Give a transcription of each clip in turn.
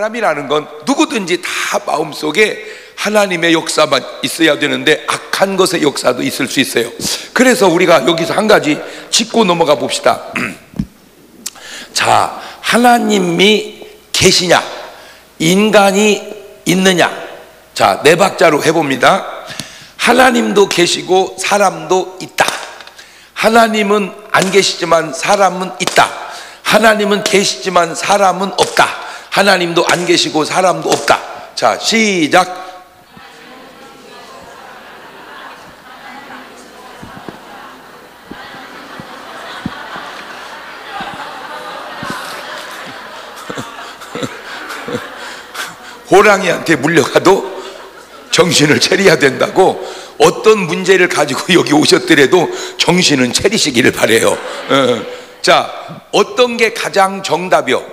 사람이라는 건 누구든지 다 마음속에 하나님의 역사만 있어야 되는데 악한 것의 역사도 있을 수 있어요. 그래서 우리가 여기서 한 가지 짚고 넘어가 봅시다. 자, 하나님이 계시냐, 인간이 있느냐. 자, 네 박자로 해봅니다. 하나님도 계시고 사람도 있다. 하나님은 안 계시지만 사람은 있다. 하나님은 계시지만 사람은 없다. 하나님도 안 계시고 사람도 없다. 자, 시작. 호랑이한테 물려가도 정신을 차려야 된다고. 어떤 문제를 가지고 여기 오셨더라도 정신은 차리시기를 바래요. 자, 어떤 게 가장 정답이요?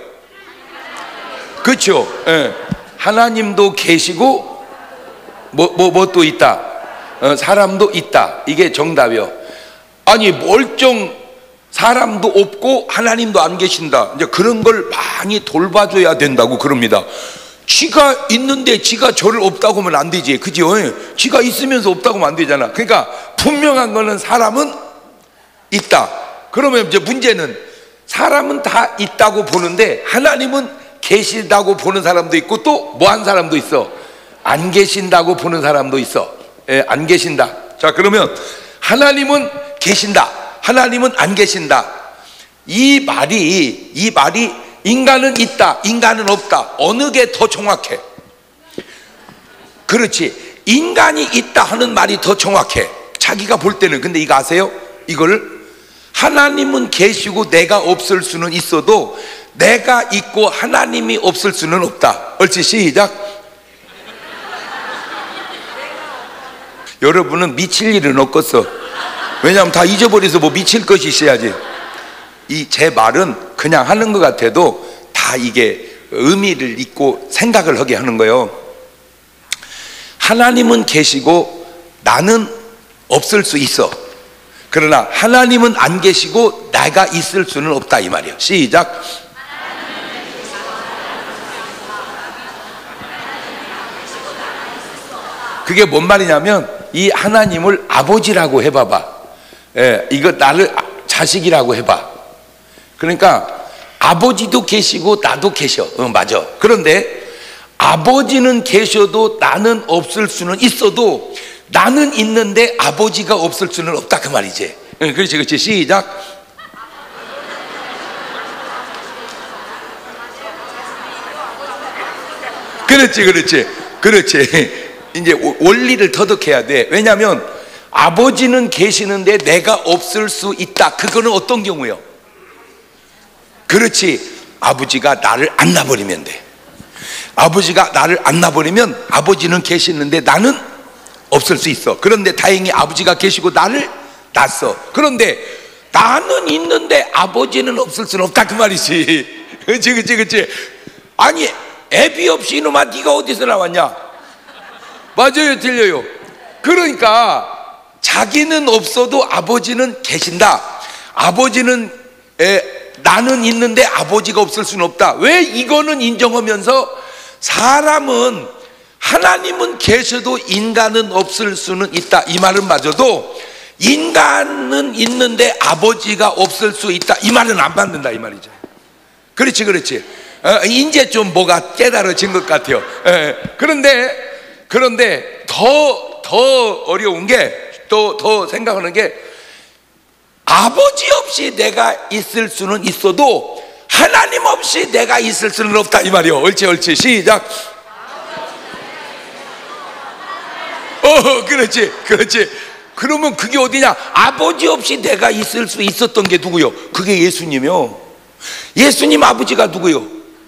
그렇죠? 하나님도 계시고 뭐 또 있다. 사람도 있다. 이게 정답이요. 아니 멀쩡 사람도 없고 하나님도 안 계신다. 이제 그런 걸 많이 돌봐줘야 된다고 그럽니다. 지가 있는데 지가 저를 없다고 하면 안 되지, 그죠? 지가 있으면서 없다고 하면 안 되잖아. 그러니까 분명한 거는 사람은 있다. 그러면 이제 문제는 사람은 다 있다고 보는데 하나님은 계시다고 보는 사람도 있고 또 뭐 한 사람도 있어. 안 계신다고 보는 사람도 있어. 안 계신다. 자, 그러면 하나님은 계신다, 하나님은 안 계신다. 이 말이 인간은 있다, 인간은 없다. 어느 게 더 정확해? 그렇지, 인간이 있다 하는 말이 더 정확해, 자기가 볼 때는. 근데 이거 아세요? 이걸 하나님은 계시고 내가 없을 수는 있어도 내가 있고 하나님이 없을 수는 없다. 옳지, 시작. 여러분은 미칠 일은 없겠어. 왜냐하면 다 잊어버려서 뭐 미칠 것이 있어야지. 이 제 말은 그냥 하는 것 같아도 다 이게 의미를 있고 생각을 하게 하는 거예요. 하나님은 계시고 나는 없을 수 있어. 그러나 하나님은 안 계시고 내가 있을 수는 없다, 이 말이에요. 시작. 그게 뭔 말이냐면 이 하나님을 아버지라고 해봐봐. 이거 나를 자식이라고 해봐. 그러니까 아버지도 계시고 나도 계셔. 맞아. 그런데 아버지는 계셔도 나는 없을 수는 있어도 나는 있는데 아버지가 없을 수는 없다, 그 말이지. 그렇지, 그렇지. 시작. 그렇지, 그렇지, 그렇지. 이제 원리를 터득해야 돼. 왜냐하면 아버지는 계시는데 내가 없을 수 있다. 그거는 어떤 경우요? 그렇지, 아버지가 나를 안 놔버리면 돼. 아버지가 나를 안 놔버리면 아버지는 계시는데 나는 없을 수 있어. 그런데 다행히 아버지가 계시고 나를 놨어. 그런데 나는 있는데 아버지는 없을 수는 없다, 그 말이지. 그렇지, 그렇지, 그렇지. 아니 애비 없이 이놈아 네가 어디서 나왔냐? 맞아요, 틀려요? 그러니까 자기는 없어도 아버지는 계신다. 아버지는 나는 있는데 아버지가 없을 수는 없다. 왜 이거는 인정하면서 사람은 하나님은 계셔도 인간은 없을 수는 있다, 이 말은 맞아도 인간은 있는데 아버지가 없을 수 있다, 이 말은 안 받는다, 이 말이죠. 그렇지, 그렇지. 이제 좀 뭐가 깨달아진 것 같아요. 그런데 더 어려운 게, 더 생각하는 게, 아버지 없이 내가 있을 수는 있어도 하나님 없이 내가 있을 수는 없다, 이 말이요. 옳지, 옳지. 시작. 그렇지, 그렇지. 그러면 그게 어디냐? 아버지 없이 내가 있을 수 있었던 게 누구요? 그게 예수님이요. 예수님 아버지가 누구요?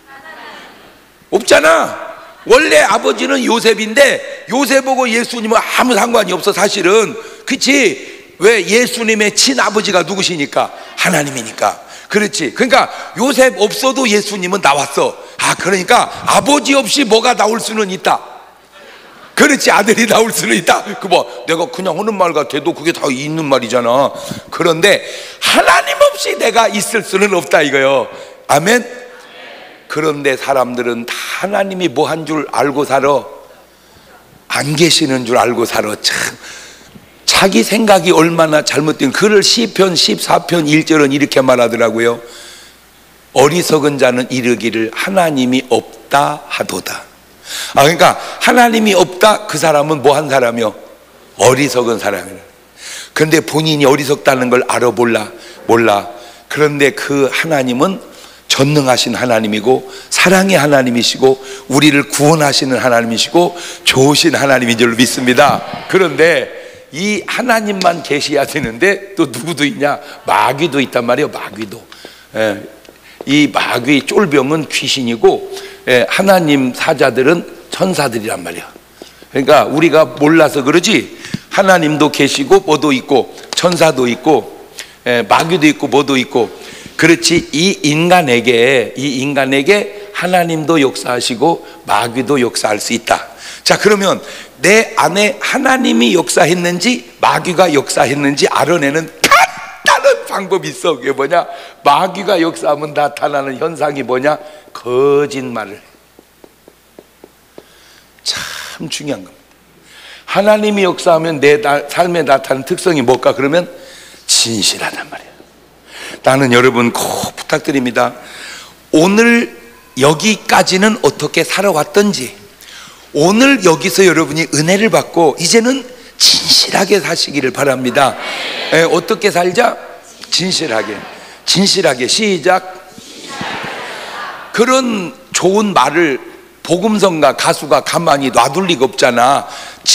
없잖아. 원래 아버지는 요셉인데 요셉하고 예수님은 아무 상관이 없어, 사실은. 그치? 왜? 예수님의 친아버지가 누구시니까? 하나님이니까. 그렇지. 그러니까 요셉 없어도 예수님은 나왔어. 그러니까 아버지 없이 뭐가 나올 수는 있다. 그렇지, 아들이 나올 수는 있다. 내가 그냥 하는 말 같아도 그게 다 있는 말이잖아. 그런데 하나님 없이 내가 있을 수는 없다, 이거요. 아멘. 그런데 사람들은 다 하나님이 뭐 한 줄 알고 살아? 안 계시는 줄 알고 살아. 참, 자기 생각이 얼마나 잘못된, 그를 시편 14편 1절은 이렇게 말하더라고요. 어리석은 자는 이르기를 하나님이 없다 하도다. 그러니까 하나님이 없다, 그 사람은 뭐 한 사람이요? 어리석은 사람이에요. 그런데 본인이 어리석다는 걸 알아? 몰라. 그런데 그 하나님은 전능하신 하나님이고 사랑의 하나님이시고 우리를 구원하시는 하나님이시고 좋으신 하나님인 줄 믿습니다. 그런데 이 하나님만 계셔야 되는데 또 누구도 있냐? 마귀도 있단 말이에요. 마귀도. 이 마귀 쫄병은 귀신이고 하나님 사자들은 천사들이란 말이야. 그러니까 우리가 몰라서 그러지, 하나님도 계시고 뭐도 있고 천사도 있고 마귀도 있고 뭐도 있고, 그렇지. 이 인간에게 하나님도 역사하시고 마귀도 역사할 수 있다. 자, 그러면 내 안에 하나님이 역사했는지 마귀가 역사했는지 알아내는 간단한 방법이 있어. 그게 뭐냐? 마귀가 역사하면 나타나는 현상이 뭐냐? 거짓말을 해. 참 중요한 겁니다. 하나님이 역사하면 내 삶에 나타나는 특성이 뭘까? 그러면 진실하단 말이에요. 나는 여러분 꼭 부탁드립니다. 오늘 여기까지는 어떻게 살아왔던지, 오늘 여기서 여러분이 은혜를 받고 이제는 진실하게 사시기를 바랍니다. 어떻게 살자? 진실하게. 시작. 그런 좋은 말을 복음성가 가수가 가만히 놔둘 리가 없잖아.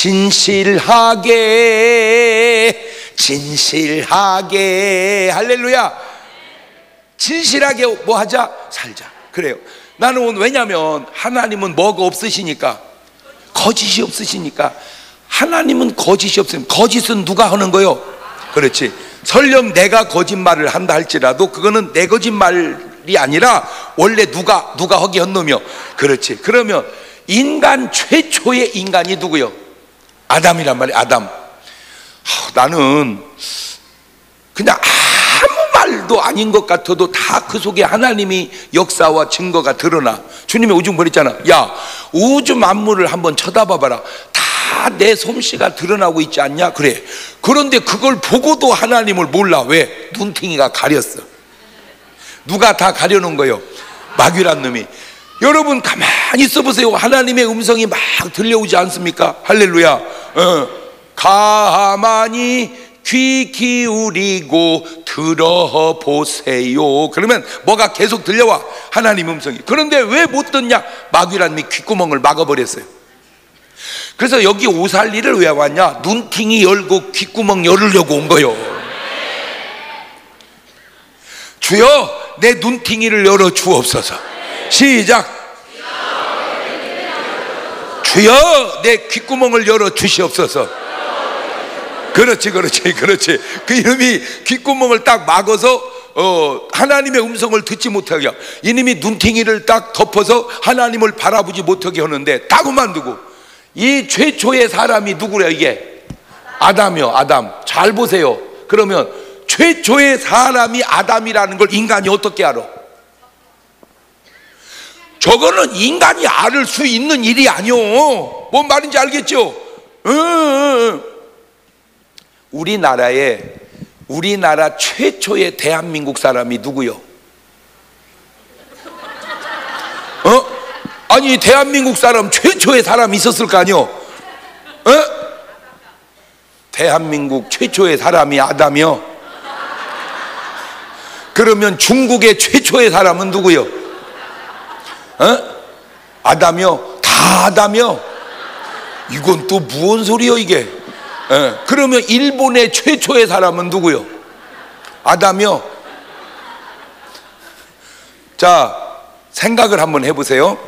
진실하게 할렐루야. 진실하게 뭐 하자? 살자. 그래요. 나는 오늘, 왜냐하면 하나님은 뭐가 없으시니까, 거짓이 없으시니까. 하나님은 거짓이 없으면, 거짓은 누가 하는 거요? 그렇지. 설령 내가 거짓말을 한다 할지라도 그거는 내 거짓말이 아니라 원래 누가 하게 한 놈이요. 그렇지. 그러면 인간 최초의 인간이 누구요? 아담이란 말이야. 아담. 나는 그냥 아무 말도 아닌 것 같아도 다 그 속에 하나님이 역사와 증거가 드러나. 주님이 오줌 버렸잖아. 야, 우주 만물을 한번 쳐다봐봐라. 다 내 솜씨가 드러나고 있지 않냐? 그래. 그런데 그걸 보고도 하나님을 몰라. 왜? 눈탱이가 가렸어. 누가 다 가려놓은 거예요? 마귀란 놈이. 여러분 가만히 있어 보세요. 하나님의 음성이 막 들려오지 않습니까? 할렐루야. 가만히 귀 기울이고 들어보세요. 그러면 뭐가 계속 들려와? 하나님 음성이. 그런데 왜 못 듣냐? 마귀란 놈이 귓구멍을 막아버렸어요. 그래서 여기 오살리를 왜 왔냐? 눈팅이 열고 귓구멍 열으려고 온 거요. 주여, 내 눈팅이를 열어 주옵소서. 시작. 주여, 내 귓구멍을 열어 주시옵소서. 그렇지. 그 이놈이 귓구멍을 딱 막아서 하나님의 음성을 듣지 못하게, 이놈이 눈팅이를 딱 덮어서 하나님을 바라보지 못하게 하는데 딱 그만두고. 이 최초의 사람이 누구래요? 이게 아담이요. 아담. 잘 보세요. 그러면 최초의 사람이 아담이라는 걸 인간이 어떻게 알아? 저거는 인간이 알 수 있는 일이 아니오. 뭔 말인지 알겠죠? 우리나라 최초의 대한민국 사람이 누구요? 아니, 대한민국 사람 최초의 사람이 있었을 거 아니요? 대한민국 최초의 사람이 아담이요? 그러면 중국의 최초의 사람은 누구요? 아담이요? 다 아담이요? 이건 또 무슨 소리요 이게? 그러면 일본의 최초의 사람은 누구요? 아담이요? 자, 생각을 한번 해보세요.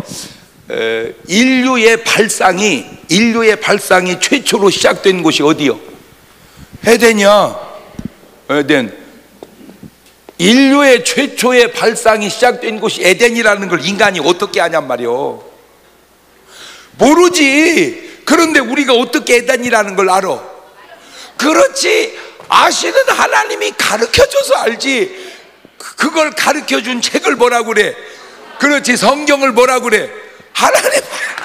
인류의 발상이 최초로 시작된 곳이 어디요? 에덴이야. 에덴. 인류의 최초의 발상이 시작된 곳이 에덴이라는 걸 인간이 어떻게 아냔 말이요? 모르지. 그런데 우리가 어떻게 에덴이라는 걸 알아? 그렇지. 아시는 하나님이 가르쳐줘서 알지. 그걸 가르쳐준 책을 뭐라고 그래? 그렇지. 성경을 뭐라 그래? 하나님.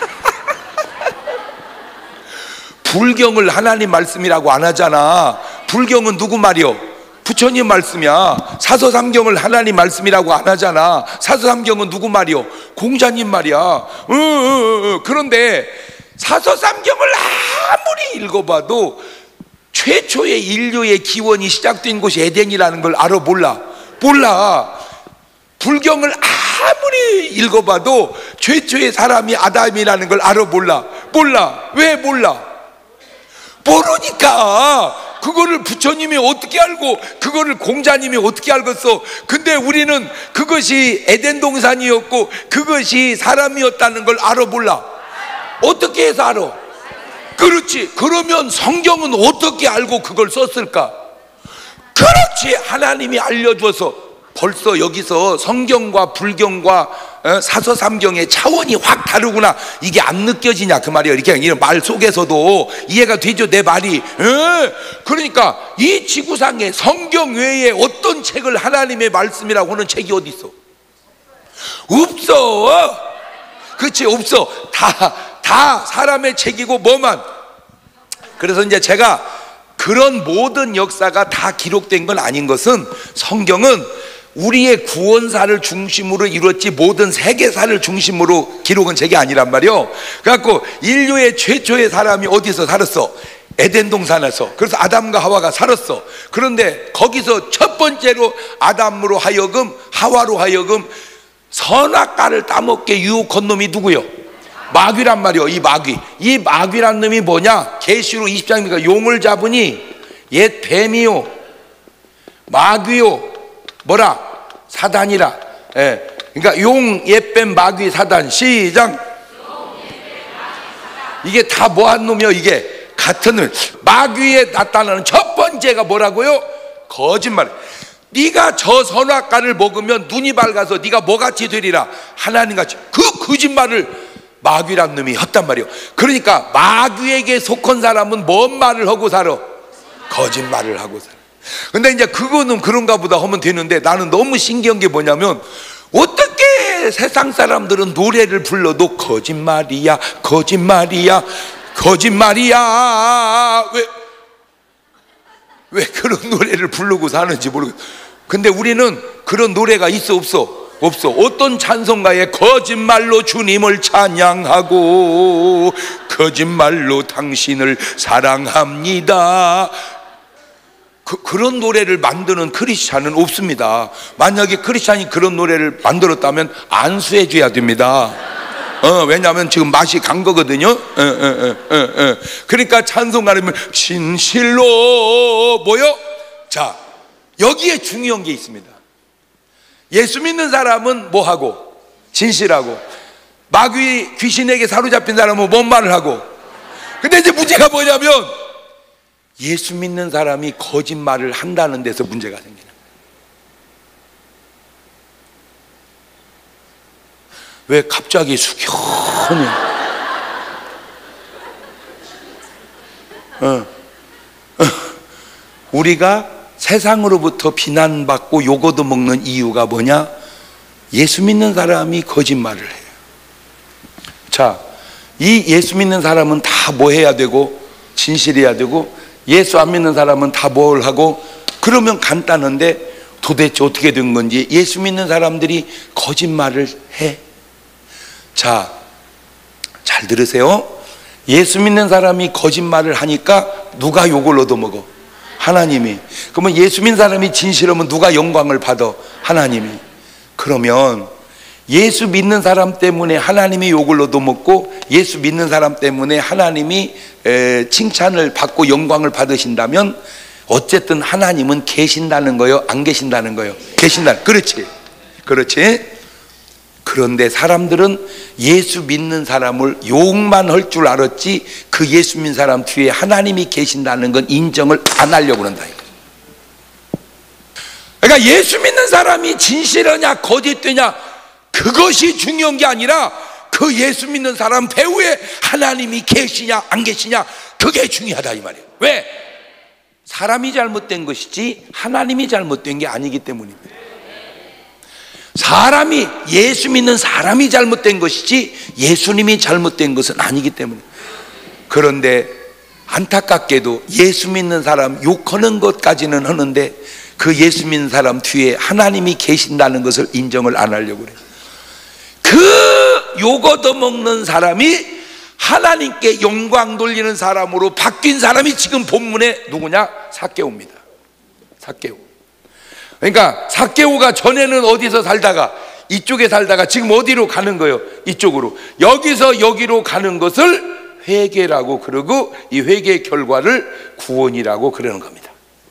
불경을 하나님 말씀이라고 안 하잖아. 불경은 누구 말이요? 부처님 말씀이야. 사서삼경을 하나님 말씀이라고 안 하잖아. 사서삼경은 누구 말이요? 공자님 말이야. 그런데 사서삼경을 아무리 읽어봐도 최초의 인류의 기원이 시작된 곳이 에덴이라는 걸 알아? 몰라? 몰라. 불경을 아무리 읽어봐도 최초의 사람이 아담이라는 걸 알아? 몰라? 몰라. 왜 몰라? 모르니까. 그거를 부처님이 어떻게 알고, 그거를 공자님이 어떻게 알겠어? 근데 우리는 그것이 에덴 동산이었고 그것이 사람이었다는 걸 알아? 몰라? 어떻게 해서 알아? 그렇지. 그러면 성경은 어떻게 알고 그걸 썼을까? 그렇지. 하나님이 알려줘서. 벌써 여기서 성경과 불경과 사서삼경의 차원이 확 다르구나, 이게 안 느껴지냐 그 말이에요. 이렇게 이런 말 속에서도 이해가 되죠, 내 말이. 그러니까 이 지구상에 성경 외에 어떤 책을 하나님의 말씀이라고 하는 책이 어디 있어? 없어. 그렇지, 없어. 다 사람의 책이고 뭐만. 그래서 이제 제가 그런 모든 역사가 다 기록된 건 아닌 것은, 성경은 우리의 구원사를 중심으로 이루었지 모든 세계사를 중심으로 기록은 제게 아니란 말이요. 그래갖고 인류의 최초의 사람이 어디서 살았어? 에덴 동산에서. 그래서 아담과 하와가 살았어. 그런데 거기서 첫 번째로 아담으로 하여금, 하와로 하여금 선악과를 따먹게 유혹한 놈이 누구요? 마귀란 말이요. 이 마귀란 놈이 뭐냐? 계시록 20장이니까 용을 잡으니 옛 뱀이요 마귀요 뭐라? 사단이라. 그러니까 용, 옛뱀, 마귀, 사단. 시작. 이게 다 뭐한 놈이요? 이게 같은 놈. 마귀에 나타나는 첫 번째가 뭐라고요? 거짓말. 네가 저 선악과를 먹으면 눈이 밝아서 네가 뭐같이 되리라? 하나님같이. 그 거짓말을 마귀란 놈이 했단 말이요. 그러니까 마귀에게 속한 사람은 뭔 말을 하고 살아? 거짓말을 하고 살아. 근데 이제 그거는 그런가 보다 하면 되는데, 나는 너무 신기한 게 뭐냐면, 어떻게 세상 사람들은 노래를 불러도 거짓말이야, 거짓말이야, 거짓말이야. 왜 그런 노래를 부르고 사는지 모르겠어. 근데 우리는 그런 노래가 있어? 없어? 없어. 어떤 찬송가에 거짓말로 주님을 찬양하고 거짓말로 당신을 사랑합니다, 그런 노래를 만드는 크리스찬은 없습니다. 만약에 크리스찬이 그런 노래를 만들었다면 안수해 줘야 됩니다. 왜냐하면 지금 맛이 간 거거든요. 그러니까 찬송가라면 진실로 뭐요? 자, 여기에 중요한 게 있습니다. 예수 믿는 사람은 뭐하고? 진실하고. 마귀 귀신에게 사로잡힌 사람은 뭔 말을 하고? 근데 이제 문제가 뭐냐면, 예수 믿는 사람이 거짓말을 한다는 데서 문제가 생기는 거예요. 왜 갑자기 숙연해? 우리가 세상으로부터 비난받고 욕도 먹는 이유가 뭐냐? 예수 믿는 사람이 거짓말을 해요. 자, 이 예수 믿는 사람은 다 뭐 해야 되고? 진실해야 되고, 예수 안 믿는 사람은 다 뭘 하고? 그러면 간단한데 도대체 어떻게 된 건지. 예수 믿는 사람들이 거짓말을 해. 자, 잘 들으세요. 예수 믿는 사람이 거짓말을 하니까 누가 욕을 얻어먹어? 하나님이. 그러면 예수 믿는 사람이 진실하면 누가 영광을 받아? 하나님이. 그러면 예수 믿는 사람 때문에 하나님이 욕을 얻어먹고, 예수 믿는 사람 때문에 하나님이 칭찬을 받고 영광을 받으신다면, 어쨌든 하나님은 계신다는 거요? 안 계신다는 거요? 계신다. 그렇지, 그렇지. 그런데 사람들은 예수 믿는 사람을 욕만 할 줄 알았지, 그 예수 믿는 사람 뒤에 하나님이 계신다는 건 인정을 안 하려고 그런다. 그러니까 예수 믿는 사람이 진실하냐 거짓되냐, 그것이 중요한 게 아니라 그 예수 믿는 사람 배후에 하나님이 계시냐 안 계시냐, 그게 중요하다 이 말이에요. 왜? 사람이 잘못된 것이지 하나님이 잘못된 게 아니기 때문입니다. 사람이, 예수 믿는 사람이 잘못된 것이지 예수님이 잘못된 것은 아니기 때문에. 그런데 안타깝게도 예수 믿는 사람 욕하는 것까지는 하는데 그 예수 믿는 사람 뒤에 하나님이 계신다는 것을 인정을 안 하려고 그래요. 그 욕 얻어먹는 사람이 하나님께 영광 돌리는 사람으로 바뀐 사람이 지금 본문에 누구냐? 삭개오입니다. 삭개오. 그러니까 삭개오가 전에는 어디서 살다가 이쪽에 살다가 지금 어디로 가는 거예요? 이쪽으로. 여기서 여기로 가는 것을 회개라고 그러고, 이 회개의 결과를 구원이라고 그러는 겁니다.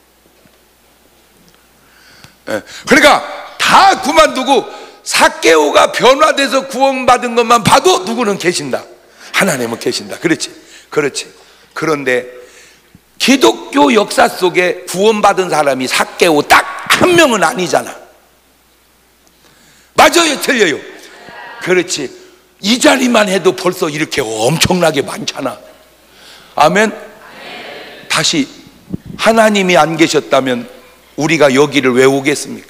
그러니까 다 그만두고 삭개오가 변화돼서 구원받은 것만 봐도 누구는 계신다. 하나님은 계신다. 그렇지, 그렇지. 그런데 기독교 역사 속에 구원받은 사람이 삭개오 딱 한 명은 아니잖아. 맞아요, 틀려요? 그렇지. 이 자리만 해도 벌써 이렇게 엄청나게 많잖아. 아멘. 다시, 하나님이 안 계셨다면 우리가 여기를 왜 오겠습니까?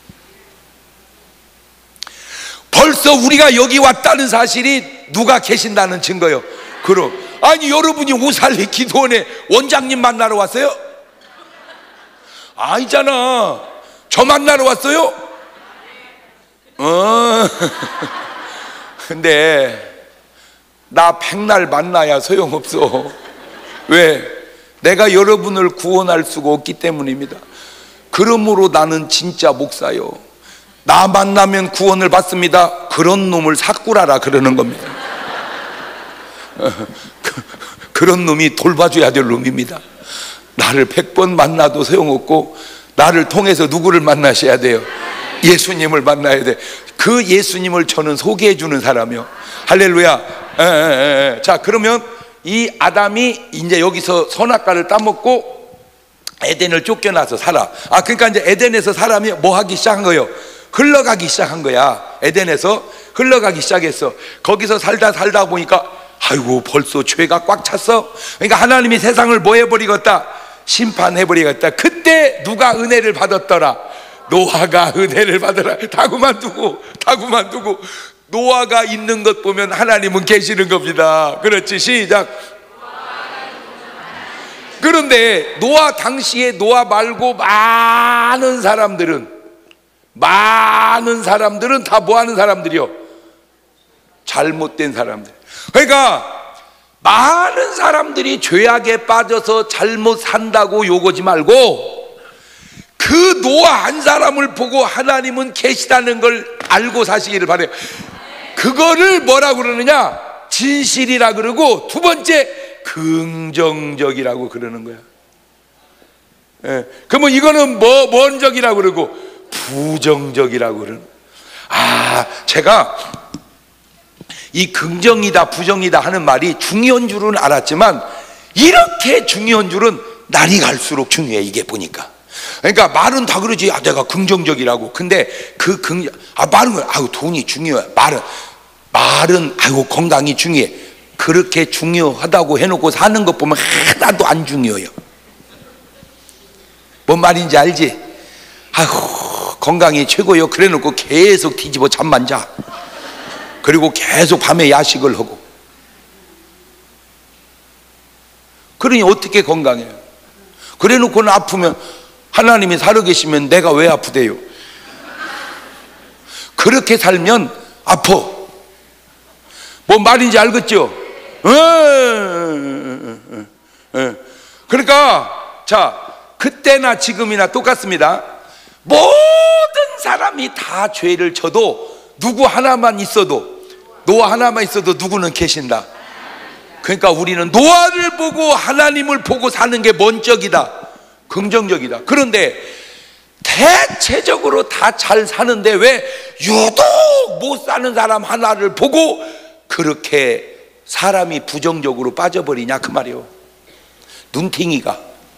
벌써 우리가 여기 왔다는 사실이 누가 계신다는 증거요. 그럼 아니, 여러분이 오살리 기도원에 원장님 만나러 왔어요? 아니잖아. 저 만나러 왔어요? 근데 나 백날 만나야 소용없어. 왜? 내가 여러분을 구원할 수가 없기 때문입니다. 그러므로 나는 진짜 목사요. 나 만나면 구원을 받습니다. 그런 놈을 삭구라라 그러는 겁니다. 그런 놈이 돌봐줘야 될 놈입니다. 나를 100번 만나도 소용없고, 나를 통해서 누구를 만나셔야 돼요? 예수님을 만나야 돼. 그 예수님을 저는 소개해 주는 사람이요. 할렐루야. 자, 그러면 이 아담이 이제 여기서 선악과를 따먹고 에덴을 쫓겨나서 살아. 그러니까 이제 에덴에서 사람이 뭐 하기 시작한 거예요? 흘러가기 시작한 거야. 에덴에서 흘러가기 시작했어. 거기서 살다 보니까 아이고, 벌써 죄가 꽉 찼어. 그러니까 하나님이 세상을 뭐 해버리겠다? 심판해버리겠다. 그때 누가 은혜를 받았더라? 노아가 은혜를 받으라. 다 그만두고 노아가 있는 것 보면 하나님은 계시는 겁니다. 그렇지, 시작. 그런데 노아 당시에 노아 말고 많은 사람들은 다 뭐 하는 사람들이요? 잘못된 사람들. 그러니까 많은 사람들이 죄악에 빠져서 잘못 산다고 욕하지 말고, 그 노아 한 사람을 보고 하나님은 계시다는 걸 알고 사시기를 바래요. 그거를 뭐라고 그러느냐? 진실이라 그러고, 두 번째 긍정적이라고 그러는 거야. 그러면 이거는 뭔 적이라고 그러고 부정적이라고 그러는. 제가 이 긍정이다 부정이다 하는 말이 중요한 줄은 알았지만, 이렇게 중요한 줄은 날이 갈수록 중요해. 이게 보니까. 그러니까 말은 다 그러지. 내가 긍정적이라고. 근데 그 말은 돈이 중요해. 말은 건강이 중요해. 그렇게 중요하다고 해놓고 사는 것 보면 하나도 안 중요해요. 뭔 말인지 알지? 건강이 최고요. 그래 놓고 계속 뒤집어 잠만 자. 그리고 계속 밤에 야식을 하고. 그러니 어떻게 건강해요? 그래 놓고는 아프면, 하나님이 살아계시면 내가 왜 아프대요? 그렇게 살면 아파. 뭔 말인지 알겠죠? 그러니까 자, 그때나 지금이나 똑같습니다. 모든 사람이 다 죄를 져도 누구 하나만 있어도, 노아 하나만 있어도 누구는 계신다. 그러니까 우리는 노아를 보고 하나님을 보고 사는 게 먼저이다. 긍정적이다. 그런데 대체적으로 다 잘 사는데 왜 유독 못 사는 사람 하나를 보고 그렇게 사람이 부정적으로 빠져버리냐 그 말이요. 눈탱이가.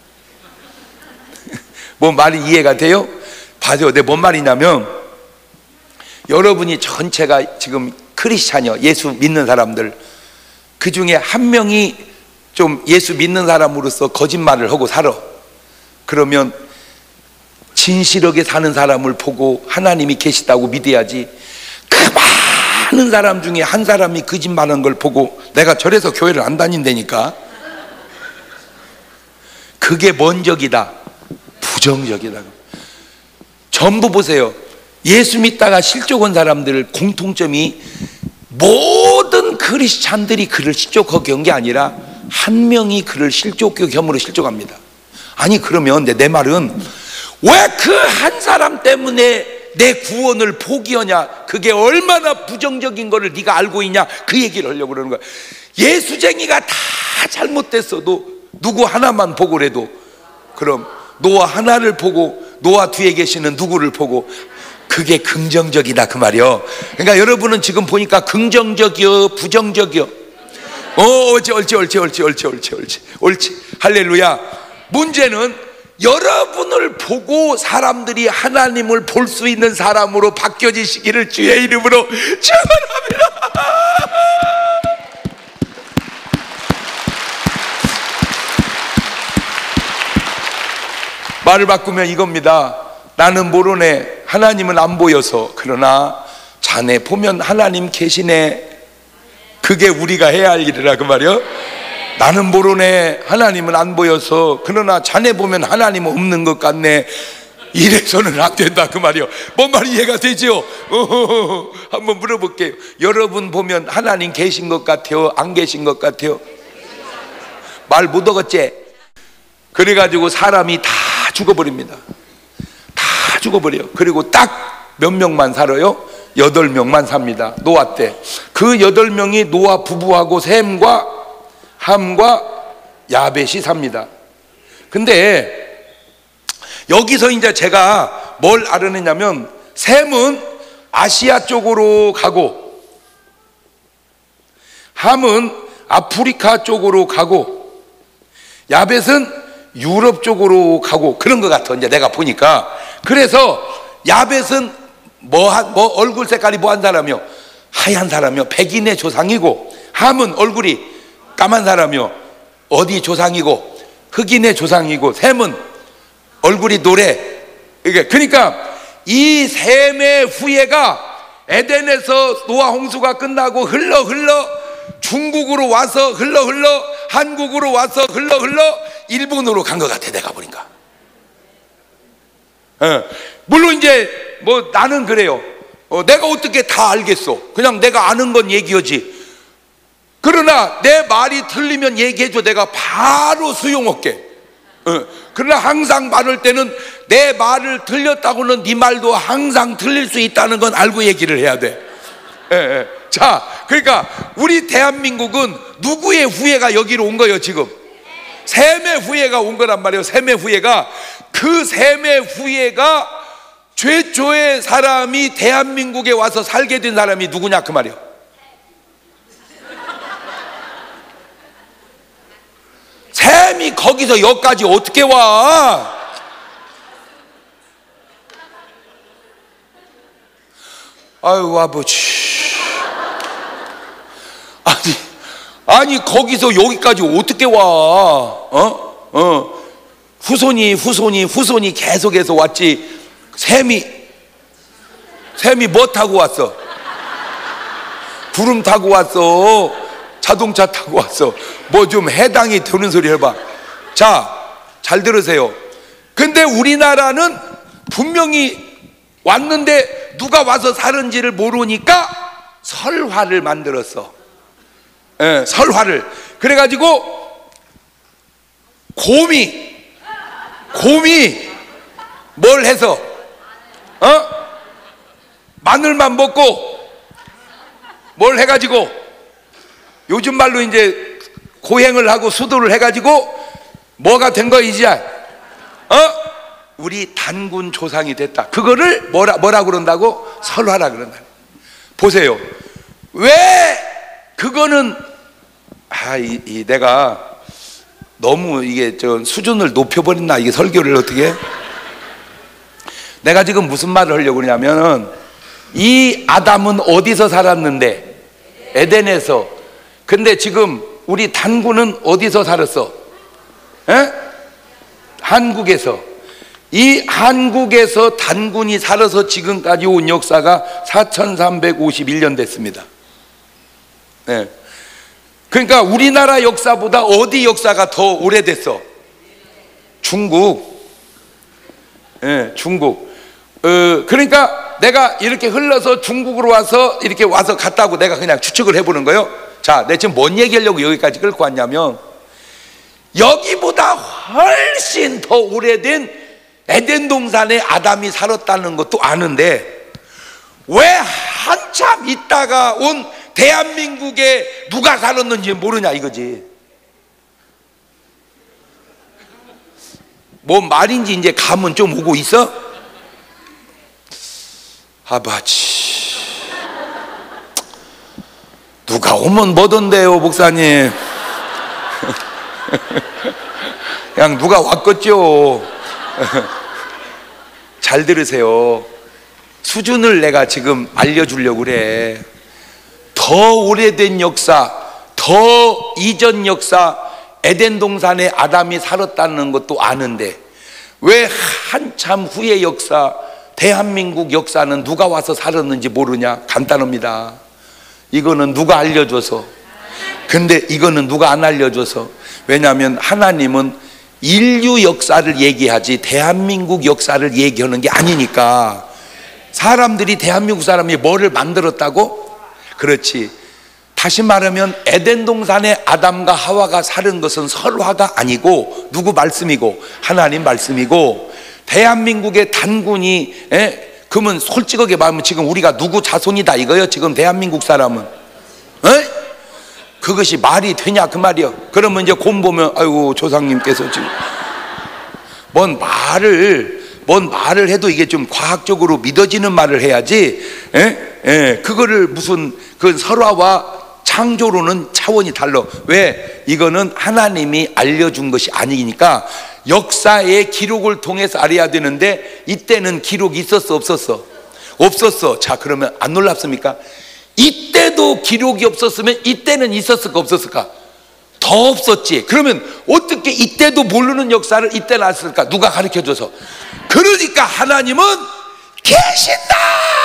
뭔 말이 이해가 돼요? 봐요. 내 뭔 말이냐면, 여러분이 전체가 지금 크리스찬이요, 예수 믿는 사람들, 그 중에 한 명이 좀 예수 믿는 사람으로서 거짓말을 하고 살아. 그러면 진실하게 사는 사람을 보고 하나님이 계시다고 믿어야지, 그 많은 사람 중에 한 사람이 거짓말하는 걸 보고 내가 저래서 교회를 안 다닌다니까. 그게 먼저기다, 부정적이다. 전부 보세요. 예수 믿다가 실족 온 사람들 공통점이, 모든 크리스찬들이 그를 실족하게 한 게 아니라 한 명이 그를 실족겸으로 실족합니다. 아니 그러면 내 말은, 왜 그 한 사람 때문에 내 구원을 포기하냐? 그게 얼마나 부정적인 거를 네가 알고 있냐? 그 얘기를 하려고 그러는 거야. 예수쟁이가 다 잘못됐어도 누구 하나만 보고 그래도, 그럼 노아 하나를 보고, 노아 뒤에 계시는 누구를 보고, 그게 긍정적이다 그 말이요. 그러니까 여러분은 지금 보니까 긍정적이요, 부정적이요? 옳지. 할렐루야. 문제는 여러분을 보고 사람들이 하나님을 볼 수 있는 사람으로 바뀌어지시기를 주의 이름으로 축원합니다. 말을 바꾸면 이겁니다. 나는 모르네, 하나님은 안 보여서. 그러나 자네 보면 하나님 계시네. 그게 우리가 해야 할 일이라 그 말이요. 나는 모르네, 하나님은 안 보여서. 그러나 자네 보면 하나님은 없는 것 같네. 이래서는 안 된다 그 말이요. 뭔 말이 이해가 되죠? 한번 물어볼게요. 여러분 보면 하나님 계신 것 같아요, 안 계신 것 같아요? 말 못 얻었지? 그래가지고 사람이 다 죽어버립니다. 다 죽어버려요. 그리고 딱 몇 명만 살아요? 8명만 삽니다. 노아 때. 그 8명이 노아 부부하고 셈과 함과 야벳이 삽니다. 근데 여기서 이제 제가 뭘 알아내냐면, 셈은 아시아 쪽으로 가고, 함은 아프리카 쪽으로 가고, 야벳은 유럽 쪽으로 가고, 그런 것 같아 이제 내가 보니까. 그래서 야벳은 얼굴 색깔이 뭐한 사람이요? 하얀 사람이요, 백인의 조상이고, 함은 얼굴이 까만 사람이요, 어디 조상이고, 흑인의 조상이고, 셈은 얼굴이 노래. 그러니까 이 셈의 후예가 에덴에서 노아 홍수가 끝나고 흘러 중국으로 와서 흘러 한국으로 와서 흘러 일본으로 간 것 같아 내가 보니까. 물론 이제 뭐 나는 그래요. 내가 어떻게 다 알겠어? 그냥 내가 아는 건 얘기하지. 그러나 내 말이 틀리면 얘기해줘. 내가 바로 수용할게. 그러나 항상 말할 때는 내 말을 틀렸다고는 네 말도 항상 틀릴 수 있다는 건 알고 얘기를 해야 돼. 자, 그러니까 우리 대한민국은 누구의 후예가 여기로 온 거예요 지금? 셈의 후예가 온 거란 말이에요. 셈의 후예가. 그 셈의 후예가 최초의 사람이 대한민국에 와서 살게 된 사람이 누구냐 그 말이에요. 셈이 거기서 여기까지 어떻게 와? 아유 아버지, 아니 거기서 여기까지 어떻게 와? 후손이 계속해서 왔지. 셈이 뭐 타고 왔어? 구름 타고 왔어? 자동차 타고 왔어? 뭐 좀 해당이 되는 소리 해봐. 자, 잘 들으세요. 근데 우리나라는 분명히 왔는데 누가 와서 사는지를 모르니까 설화를 만들었어. 설화를. 그래가지고 곰이 뭘 해서 마늘만 먹고 뭘 해가지고 요즘 말로 이제 고행을 하고 수도를 해가지고 뭐가 된 거 이제 우리 단군 조상이 됐다. 그거를 뭐라 그런다고? 설화라 그런다. 보세요. 왜 그거는 내가 너무 이게 수준을 높여버렸나 이게 설교를 어떻게 해? 내가 지금 무슨 말을 하려고 그러냐면, 이 아담은 어디서 살았는데? 에덴에서. 근데 지금 우리 단군은 어디서 살았어? 한국에서. 이 한국에서 단군이 살아서 지금까지 온 역사가 4351년 됐습니다. 네. 그러니까 우리나라 역사보다 어디 역사가 더 오래됐어? 중국. 네, 중국. 그러니까 내가 이렇게 흘러서 중국으로 와서 이렇게 와서 갔다고 내가 그냥 추측을 해보는 거예요. 자, 내가 지금 뭔 얘기하려고 여기까지 끌고 왔냐면, 여기보다 훨씬 더 오래된 에덴 동산에 아담이 살았다는 것도 아는데 왜 한참 있다가 온 대한민국에 누가 살았는지 모르냐 이거지. 뭔 말인지 이제 감은 좀 오고 있어? 아바지, 누가 오면 뭐던데요 목사님. 그냥 누가 왔겠죠. 잘 들으세요. 수준을 내가 지금 알려주려고 그래. 더 오래된 역사, 더 이전 역사, 에덴 동산에 아담이 살았다는 것도 아는데 왜 한참 후의 역사, 대한민국 역사는 누가 와서 살았는지 모르냐? 간단합니다. 이거는 누가 알려줘서. 근데 이거는 누가 안 알려줘서. 왜냐하면 하나님은 인류 역사를 얘기하지 대한민국 역사를 얘기하는 게 아니니까. 사람들이 대한민국 사람이 뭐를 만들었다고? 그렇지. 다시 말하면 에덴 동산에 아담과 하와가 살은 것은 설화가 아니고 누구 말씀이고? 하나님 말씀이고, 대한민국의 단군이, 그러면 솔직하게 말하면 지금 우리가 누구 자손이다 이거요? 지금 대한민국 사람은 그것이 말이 되냐 그 말이요. 그러면 이제 곰 보면 아이고 조상님께서 지금 뭔 말을 해도 이게 좀 과학적으로 믿어지는 말을 해야지. 그거를 무슨 그 설화와 창조로는 차원이 달라. 왜? 이거는 하나님이 알려준 것이 아니니까 역사의 기록을 통해서 알아야 되는데 이때는 기록이 있었어 없었어? 없었어. 자, 그러면 안 놀랍습니까? 이때도 기록이 없었으면 이때는 있었을까 없었을까? 더 없었지. 그러면 어떻게 이때도 모르는 역사를 이때 났을까? 누가 가르쳐줘서. 그러니까 하나님은 계신다.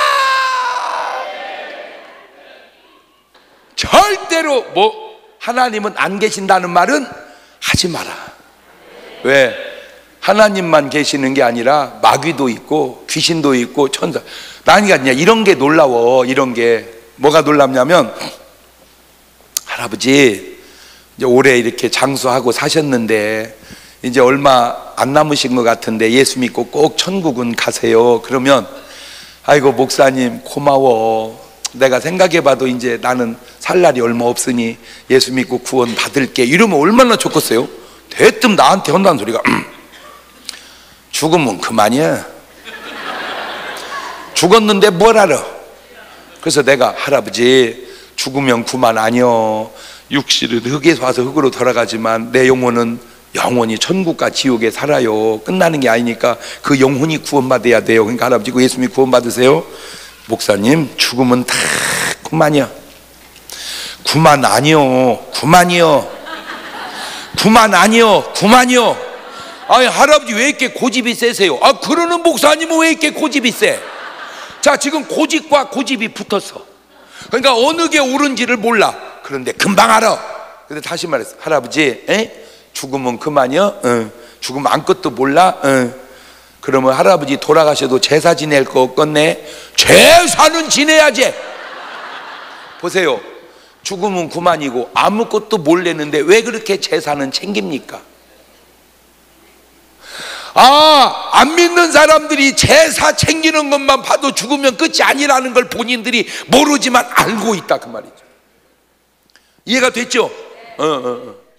절대로 뭐 하나님은 안 계신다는 말은 하지 마라. 왜? 하나님만 계시는 게 아니라 마귀도 있고 귀신도 있고 천사. 나니까 이런 게 놀라워. 이런 게 뭐가 놀랍냐면, 할아버지 이제 올해 이렇게 장수하고 사셨는데 이제 얼마 안 남으신 것 같은데 예수 믿고 꼭 천국은 가세요. 그러면 아이고 목사님 고마워. 내가 생각해봐도 이제 나는 살 날이 얼마 없으니 예수 믿고 구원 받을게. 이러면 얼마나 좋겠어요? 대뜸 나한테 한다는 소리가 죽으면 그만이야. 죽었는데 뭘 알아? 그래서 내가 할아버지 죽으면 그만 아니여. 육실은 흙에서 와서 흙으로 돌아가지만 내 영혼은 영원히 천국과 지옥에 살아요. 끝나는 게 아니니까 그 영혼이 구원받아야 돼요. 그러니까 할아버지 그 예수님이 구원받으세요. 목사님 죽으면 다 그만이야. 그만 아니요. 그만이요. 그만 아니요. 그만이요. 아니 할아버지 왜 이렇게 고집이 세세요? 아 그러는 목사님은 왜 이렇게 고집이 세? 자, 지금 고집과 고집이 붙었어. 그러니까 어느 게 옳은지를 몰라. 그런데 금방 알아. 근데 다시 말했어. 할아버지 죽으면 그만이요? 죽으면 아무것도 몰라? 그러면 할아버지 돌아가셔도 제사 지낼 거 없겠네? 제사는 지내야지. 보세요. 죽으면 그만이고 아무것도 몰랐는데 왜 그렇게 제사는 챙깁니까? 안 믿는 사람들이 제사 챙기는 것만 봐도 죽으면 끝이 아니라는 걸 본인들이 모르지만 알고 있다 그 말이죠. 이해가 됐죠?